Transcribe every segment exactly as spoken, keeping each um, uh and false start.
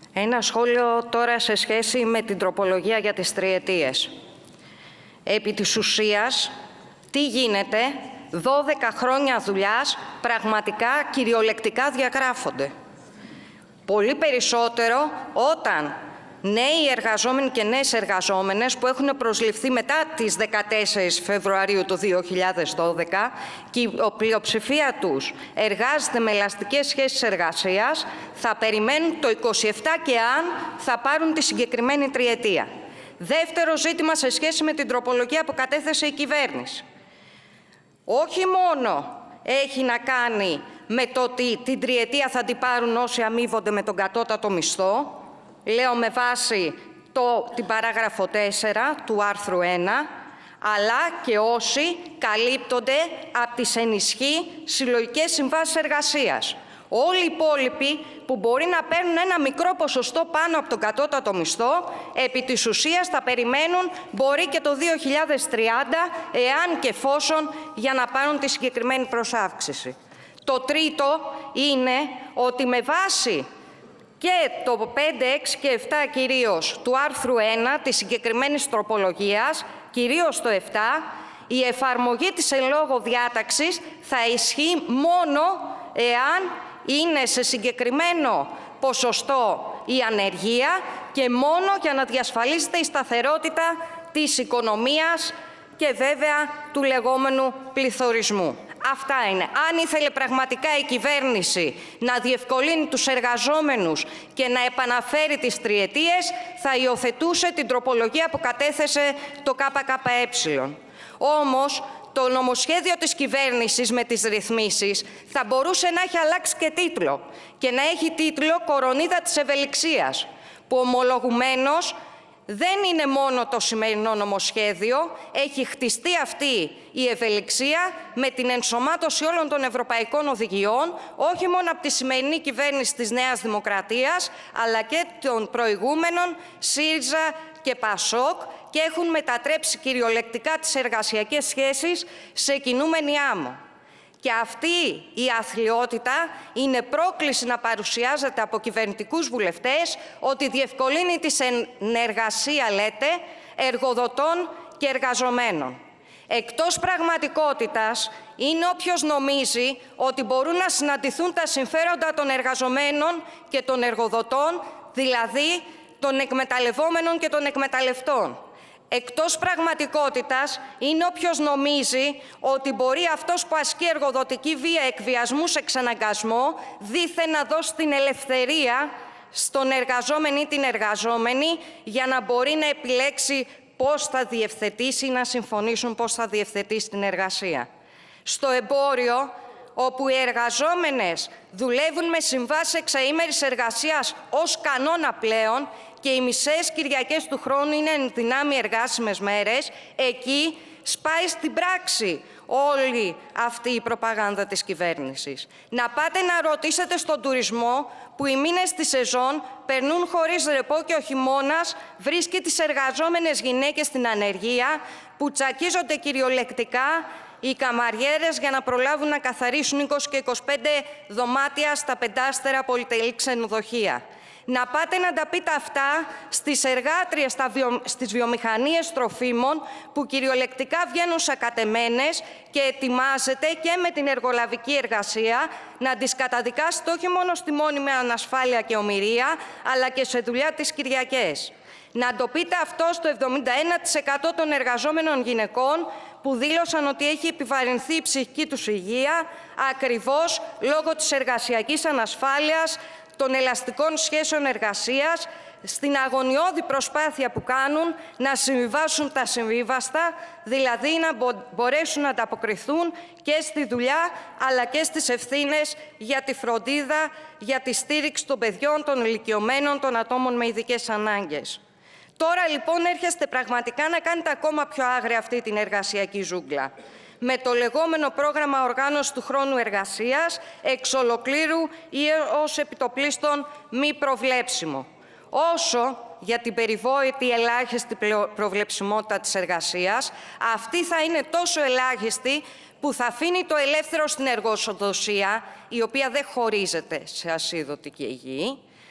Ένα σχόλιο τώρα σε σχέση με την τροπολογία για τις τριετίες. Επί της ουσίας, τι γίνεται, δώδεκα χρόνια δουλειάς πραγματικά κυριολεκτικά διαγράφονται. Πολύ περισσότερο όταν νέοι εργαζόμενοι και νέες εργαζόμενες που έχουν προσληφθεί μετά τις δεκατέσσερις Φεβρουαρίου του δύο χιλιάδες δώδεκα και η πλειοψηφία τους εργάζεται με ελαστικές σχέσεις εργασίας, θα περιμένουν το είκοσι επτά και αν θα πάρουν τη συγκεκριμένη τριετία. Δεύτερο ζήτημα σε σχέση με την τροπολογία που κατέθεσε η κυβέρνηση. Όχι μόνο έχει να κάνει με το ότι την τριετία θα την πάρουν όσοι αμείβονται με τον κατώτατο μισθό, λέω με βάση το, την παράγραφο τέσσερα του άρθρου ένα, αλλά και όσοι καλύπτονται από τις ενισχύ συλλογικές συμβάσεις εργασίας. Όλοι οι υπόλοιποι που μπορεί να παίρνουν ένα μικρό ποσοστό πάνω από τον κατώτατο μισθό, επί της ουσίας θα περιμένουν μπορεί και το δύο χιλιάδες τριάντα, εάν και εφόσον, για να πάρουν τη συγκεκριμένη προσάυξηση. Το τρίτο είναι ότι με βάση και το πέντε, έξι και επτά κυρίως του άρθρου ένα της συγκεκριμένης τροπολογίας, κυρίως το επτά, η εφαρμογή της εν λόγω διάταξης θα ισχύει μόνο εάν είναι σε συγκεκριμένο ποσοστό η ανεργία και μόνο για να διασφαλίσετε η σταθερότητα της οικονομίας και βέβαια του λεγόμενου πληθωρισμού. Αυτά είναι. Αν ήθελε πραγματικά η κυβέρνηση να διευκολύνει τους εργαζόμενους και να επαναφέρει τις τριετίες, θα υιοθετούσε την τροπολογία που κατέθεσε το ΚΚΕ. Όμως, το νομοσχέδιο της κυβέρνησης με τις ρυθμίσεις θα μπορούσε να έχει αλλάξει και τίτλο και να έχει τίτλο «Κορονίδα της ευελιξίας», που ομολογουμένως δεν είναι μόνο το σημερινό νομοσχέδιο, έχει χτιστεί αυτή η ευελιξία με την ενσωμάτωση όλων των ευρωπαϊκών οδηγιών, όχι μόνο από τη σημερινή κυβέρνηση της Νέας Δημοκρατίας, αλλά και των προηγούμενων ΣΥΡΙΖΑ και ΠΑΣΟΚ, και έχουν μετατρέψει κυριολεκτικά τις εργασιακές σχέσεις σε κινούμενη άμμο. Και αυτή η αθλιότητα είναι πρόκληση να παρουσιάζεται από κυβερνητικούς βουλευτές ότι διευκολύνει τη συνεργασία, λέτε, εργοδοτών και εργαζομένων. Εκτός πραγματικότητας είναι όποιος νομίζει ότι μπορούν να συναντηθούν τα συμφέροντα των εργαζομένων και των εργοδοτών, δηλαδή των εκμεταλλευόμενων και των εκμεταλλευτών. Εκτός πραγματικότητας είναι όποιος νομίζει ότι μπορεί αυτός που ασκεί εργοδοτική βία, εκβιασμού, εξαναγκασμό, δήθεν να δώσει την ελευθερία στον εργαζόμενο ή την εργαζόμενη για να μπορεί να επιλέξει πώς θα διευθετήσει ή να συμφωνήσουν πώς θα διευθετήσει την εργασία. Στο εμπόριο, όπου οι εργαζόμενες δουλεύουν με συμβάσεις εξαήμερης εργασίας ως κανόνα πλέον και οι μισές Κυριακές του χρόνου είναι εν δυνάμει εργάσιμες μέρες, εκεί σπάει στην πράξη όλη αυτή η προπαγάνδα της κυβέρνησης. Να πάτε να ρωτήσετε στον τουρισμό που οι μήνες της σεζόν περνούν χωρίς ρεπό και ο χειμώνας βρίσκει τις εργαζόμενες γυναίκες στην ανεργία που τσακίζονται κυριολεκτικά οι καμαριέρες για να προλάβουν να καθαρίσουν είκοσι και είκοσι πέντε δωμάτια στα πεντάστερα πολυτελή ξενοδοχεία. Να πάτε να τα πείτε αυτά στις εργάτριες, στα βιο... στις βιομηχανίες τροφίμων που κυριολεκτικά βγαίνουν σακατεμένες και ετοιμάζεται και με την εργολαβική εργασία να τις καταδικάσετε όχι μόνο στη μόνιμη ανασφάλεια και ομηρία, αλλά και σε δουλειά τις Κυριακές. Να το πείτε αυτό στο εβδομήντα ένα τοις εκατό των εργαζόμενων γυναικών που δήλωσαν ότι έχει επιβαρυνθεί η ψυχική τους υγεία ακριβώς λόγω της εργασιακής ανασφάλειας, των ελαστικών σχέσεων εργασίας, στην αγωνιώδη προσπάθεια που κάνουν να συμβιβάσουν τα συμβίβαστα, δηλαδή να μπορέσουν να ανταποκριθούν και στη δουλειά αλλά και στις ευθύνες για τη φροντίδα, για τη στήριξη των παιδιών, των ηλικιωμένων, των ατόμων με ειδικές ανάγκες. Τώρα λοιπόν έρχεστε πραγματικά να κάνετε ακόμα πιο άγρια αυτή την εργασιακή ζούγκλα, με το λεγόμενο πρόγραμμα οργάνωσης του χρόνου εργασίας εξ ολοκλήρου ή ως επιτοπλίστων μη προβλέψιμο. Όσο για την περιβόητη ελάχιστη προβλεψιμότητα της εργασίας, αυτή θα είναι τόσο ελάχιστη που θα αφήνει το ελεύθερο στην εργοδοσία, η οποία δεν χωρίζεται σε ασίδωτη και υγιή,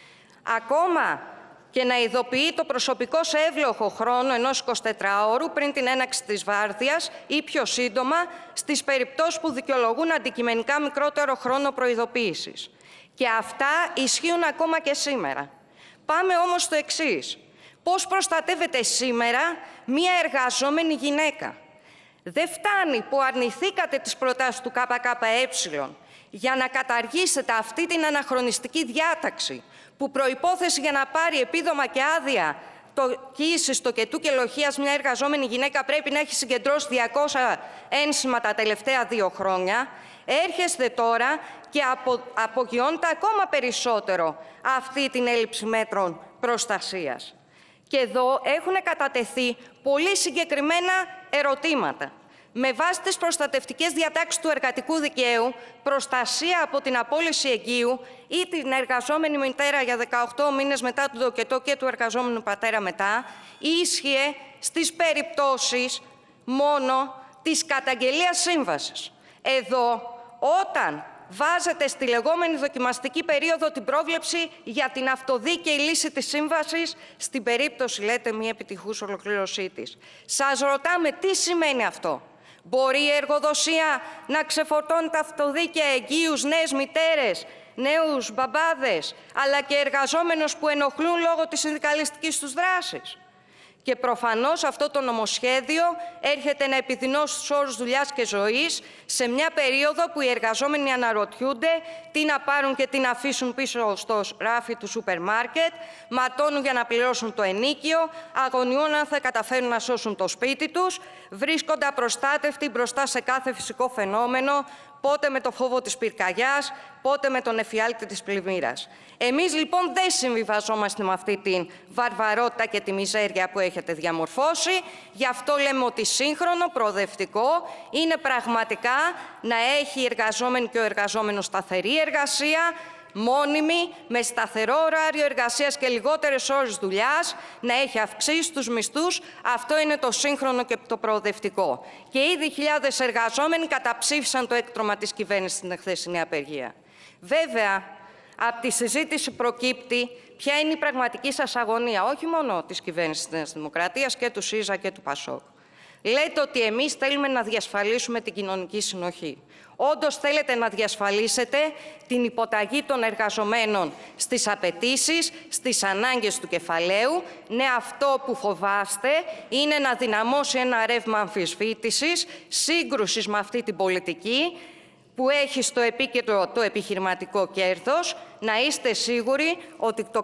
ακόμα και να ειδοποιεί το προσωπικό σε εύλογο χρόνο ενός εικοσιτετράωρου πριν την έναξη της βάρδιας ή πιο σύντομα στις περιπτώσεις που δικαιολογούν αντικειμενικά μικρότερο χρόνο προειδοποίησης. Και αυτά ισχύουν ακόμα και σήμερα. Πάμε όμως στο εξής. Πώς προστατεύεται σήμερα μία εργαζόμενη γυναίκα? Δεν φτάνει που αρνηθήκατε τις προτάσεις του ΚΚΕ για να καταργήσετε αυτή την αναχρονιστική διάταξη που προϋπόθεση για να πάρει επίδομα και άδεια το κοίησης, τοκετού και λοχείας μια εργαζόμενη γυναίκα πρέπει να έχει συγκεντρώσει διακόσια ένσημα τα τελευταία δύο χρόνια. Έρχεστε τώρα και απο, απογειώνετε ακόμα περισσότερο αυτή την έλλειψη μέτρων προστασίας. Και εδώ έχουν κατατεθεί πολύ συγκεκριμένα ερωτήματα. Με βάση τις προστατευτικές διατάξεις του εργατικού δικαίου, προστασία από την απόλυση εγγύου ή την εργαζόμενη μητέρα για δεκαοκτώ μήνες μετά τον τοκετό και του εργαζόμενου πατέρα μετά, ίσχυε στις περιπτώσεις μόνο της καταγγελίας σύμβασης. Εδώ, όταν βάζετε στη λεγόμενη δοκιμαστική περίοδο την πρόβλεψη για την αυτοδίκαιη λύση της σύμβασης, στην περίπτωση, λέτε, μη επιτυχούς ολοκλήρωσή της. Σας ρωτάμε τι σημαίνει αυτό. Μπορεί η εργοδοσία να ξεφορτώνει τα αυτοδίκαια εγγύους, νέες μητέρες, νέους μπαμπάδες, αλλά και εργαζόμενους που ενοχλούν λόγω της συνδικαλιστικής τους δράσης? Και προφανώς αυτό το νομοσχέδιο έρχεται να επιδεινώσει τους όρους δουλειάς και ζωής σε μια περίοδο που οι εργαζόμενοι αναρωτιούνται τι να πάρουν και τι να αφήσουν πίσω στο ράφι του σούπερ μάρκετ, ματώνουν για να πληρώσουν το ενίκιο, αγωνιούν αν θα καταφέρουν να σώσουν το σπίτι τους, βρίσκονται απροστάτευτοι μπροστά σε κάθε φυσικό φαινόμενο, πότε με το φόβο της πυρκαγιάς, πότε με τον εφιάλτη της πλημμύρας. Εμείς λοιπόν δεν συμβιβαζόμαστε με αυτή την βαρβαρότητα και τη μιζέρια που έχετε διαμορφώσει. Γι' αυτό λέμε ότι σύγχρονο, προοδευτικό είναι πραγματικά να έχει η εργαζόμενη και ο εργαζόμενος σταθερή εργασία, μόνιμη, με σταθερό ωράριο εργασίας και λιγότερες ώρες δουλειάς, να έχει αυξήσει τους μισθούς. Αυτό είναι το σύγχρονο και το προοδευτικό. Και ήδη χιλιάδες εργαζόμενοι καταψήφισαν το έκτρωμα της κυβέρνησης στην χθεσινή απεργία. Βέβαια, από τη συζήτηση προκύπτει ποια είναι η πραγματική σας αγωνία, όχι μόνο της κυβέρνησης της Νέας Δημοκρατίας και του ΣΥΡΙΖΑ και του ΠΑΣΟΚ. Λέτε ότι εμείς θέλουμε να διασφαλίσουμε την κοινωνική συνοχή. Όντως θέλετε να διασφαλίσετε την υποταγή των εργαζομένων στις απαιτήσεις, στις ανάγκες του κεφαλαίου. Ναι, αυτό που φοβάστε είναι να δυναμώσει ένα ρεύμα αμφισβήτησης, σύγκρουσης με αυτή την πολιτική που έχει στο επίκεντρο το επιχειρηματικό κέρδος. Να είστε σίγουροι ότι το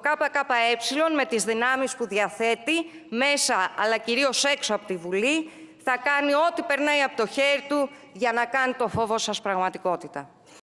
ΚΚΕ με τις δυνάμεις που διαθέτει μέσα αλλά κυρίως έξω από τη Βουλή θα κάνει ό,τι περνάει από το χέρι του για να κάνει το φόβο σας πραγματικότητα.